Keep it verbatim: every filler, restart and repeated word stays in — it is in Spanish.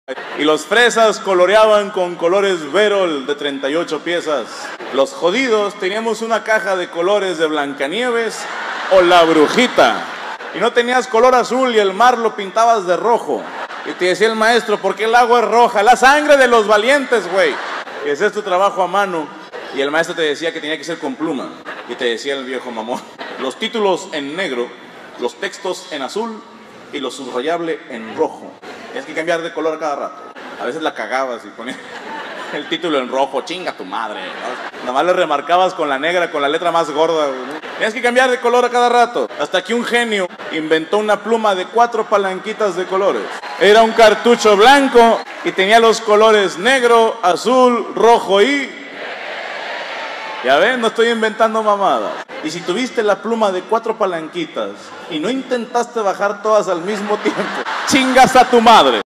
Y los fresas coloreaban con colores Verol de treinta y ocho piezas. Los jodidos teníamos una caja de colores de Blancanieves o La Brujita. Y no tenías color azul y el mar lo pintabas de rojo. Y te decía el maestro, ¿por qué el agua es roja? La sangre de los valientes, güey. Y ese es tu trabajo a mano. Y el maestro te decía que tenía que ser con pluma. Y te decía el viejo mamón, los títulos en negro, los textos en azul y lo subrayable en rojo. Tienes que cambiar de color cada rato. A veces la cagabas y ponías el título en rojo, chinga tu madre, ¿no? Nada más le remarcabas con la negra, con la letra más gorda, ¿no? Tienes que cambiar de color a cada rato. Hasta que un genio inventó una pluma de cuatro palanquitas de colores. Era un cartucho blanco y tenía los colores negro, azul, rojo y... Ya ven, no estoy inventando mamadas. Y si tuviste la pluma de cuatro palanquitas y no intentaste bajar todas al mismo tiempo, chingas a tu madre.